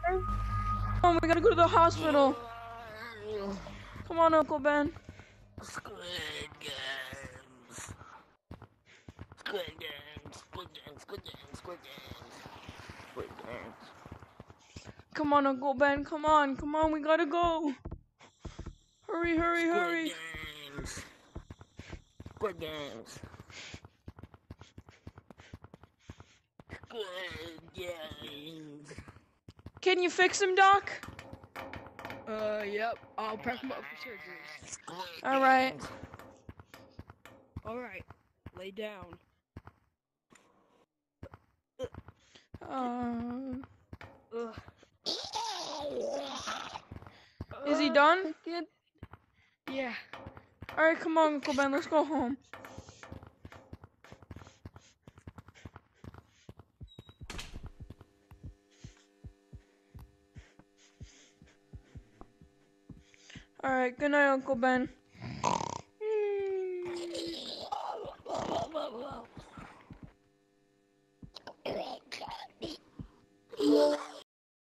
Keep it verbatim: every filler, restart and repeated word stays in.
Come on, we gotta go to the hospital. Come on, Uncle Ben. Squid games. Squid games. Squid games. Squid games. Squid games. Squid games. Come on, Uncle Ben. Come on. Come on, we gotta go. Hurry, hurry, Squid hurry. games. Squid games. Squid games. Can you fix him, Doc? Uh, yep. I'll prep him up for surgery. All right. All right. Lay down. Um, Ugh. is he done? Yeah. All right, come on, Uncle Ben. Let's go home. All right. Good night, Uncle Ben.